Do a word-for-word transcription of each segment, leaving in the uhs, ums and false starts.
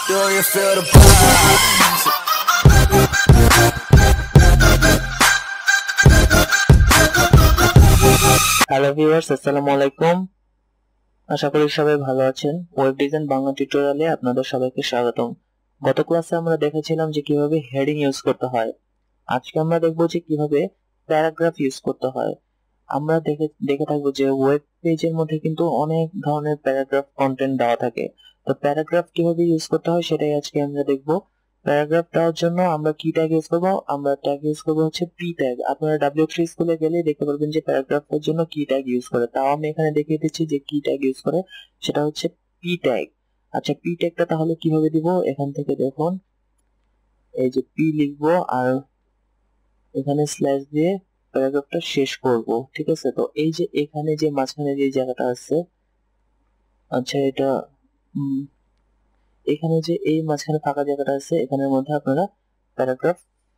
Do you feel the vibes? Hello viewers, আসসালামু আলাইকুম। আশা করি সবাই ভালো আছেন। ওয়েব ডিজাইন বাংলা টিউটোরিয়ালে আপনাদের সবাইকে স্বাগতম। গত ক্লাসে আমরা দেখেছিলাম যে কিভাবে হেডিং ইউজ করতে হয়। আজকে আমরা দেখব যে কিভাবে প্যারাগ্রাফ ইউজ করতে হয়। আমরা দেখে দেখে থাকবো যে ওয়েব পেজের মধ্যে কিন্তু অনেক ধরনের প্যারাগ্রাফ কন্টেন্ট দেওয়া থাকে। তো প্যারাগ্রাফ কিভাবে ইউজ করতে হয় সেটাই আজকে আমরা দেখব। প্যারাগ্রাফ দেওয়ার জন্য আমরা কি ট্যাগ ইউজ করব? আমরা ট্যাগ ইউজ করব হচ্ছে পি ট্যাগ। আপনারা ডাব্লিউ থ্রি স্কুলে গেলে দেখতে পারবেন যে প্যারাগ্রাফের জন্য কি ট্যাগ ইউজ করে। তাও আমি এখানে দেখিয়ে দিচ্ছি যে কি ট্যাগ ইউজ করে, সেটা হচ্ছে পি ট্যাগ। আচ্ছা, পি ট্যাগটা তাহলে কিভাবে দিব? এখান থেকে দেখুন, এই যে পি লিখবো আর এখানে স্ল্যাশ দিয়ে প্যারাগ্রাফটা শেষ করব। ঠিক আছে? তো এই যে এখানে যে মাঝখানে যে জায়গাটা আছে, আচ্ছা এটা এখানে যে এই মাঝখানে ফাঁকা জায়গাটা আছে, এখানের মধ্যে আপনারা প্যারাগ্রাফ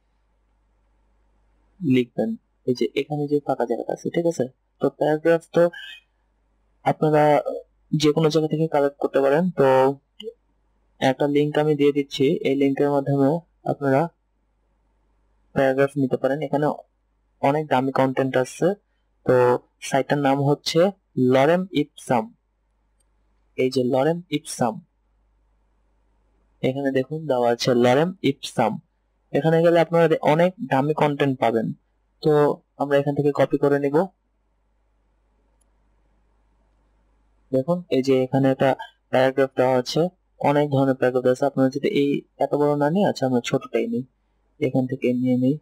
লিখবেন। এই যে এখানে যে ফাঁকা জায়গাটা আছে, ঠিক আছে? তো প্যারাগ্রাফ তো আপনারা যে কোনো জায়গা থেকে কালেক্ট করতে পারেন। তো একটা লিংক আমি দিয়ে দিচ্ছি, এই লিংকের মাধ্যমে আপনারা প্যারাগ্রাফ নিতে পারেন। এখানে অনেক দামি কন্টেন্ট আছে। তো সাইটটার নাম হচ্ছে লরেম ইপসাম। এই যে লরেম ইপসাম, এখানে দেখুন দেওয়া আছে লরেম ইপসাম। এখানে গেলে আপনারা অনেক দামি কন্টেন্ট পাবেন। তো আমরা এখান থেকে কপি করে নিব। দেখুন এই যে এখানে একটা প্যারাগ্রাফ দেওয়া আছে, অনেক ধরনের প্যারাগ্রাফ আছে। আপনারা যদি এই এত বড় না নিয়ে, আচ্ছা আমরা ছোটটাই নিই, এখান থেকে নিয়ে নিই।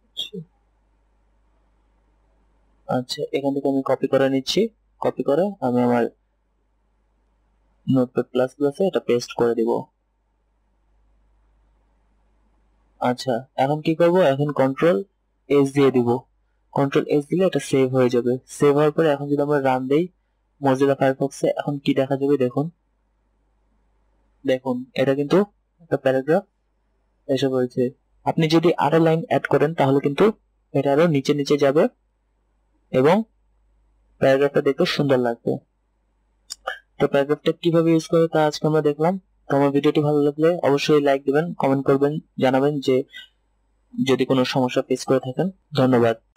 আচ্ছা, এখান থেকে আমি কপি করে নিচ্ছি। কপি করে আমি আমার নোটপ্যাড প্লাস প্লাসে এটা পেস্ট করে দিব। আচ্ছা, এখন কি করব? এখন কন্ট্রোল এস দিয়ে দিব। কন্ট্রোল এস দিলে এটা সেভ হয়ে যাবে। সেভ হওয়ার পরে এখন যদি আমরা রান দেই মজিলা ফায়ারফক্সে, এখন কি দেখা যাবে দেখুন। দেখুন এটা কিন্তু একটা প্যারাগ্রাফ এসে পড়েছে। আপনি যদি আরো লাইন অ্যাড করেন তাহলে কিন্তু এটা আরো নিচে নিচে যাবে এবং প্যারাগ্রাফটা দেখতে সুন্দর লাগবে। তো প্যারাগ্রাফটা কিভাবে ইউজ করে তা আজকে আমরা দেখলাম। তো আমার ভিডিওটি ভালো লাগলে অবশ্যই লাইক দিবেন, কমেন্ট করবেন, জানাবেন যে যদি কোনো সমস্যা ফেস করে থাকেন। ধন্যবাদ।